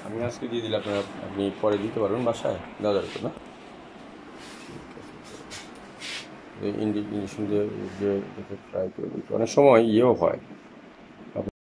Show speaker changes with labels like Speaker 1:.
Speaker 1: আমি আজকে দিয়ে দিলে আপনি পরে দিতে পারবেন বাসায়, দেওয়া যাবে তো না? ইঞ্জেকশন দিয়ে যে ফ্রাই করে দিতে অনেক সময় ইয়েও হয়।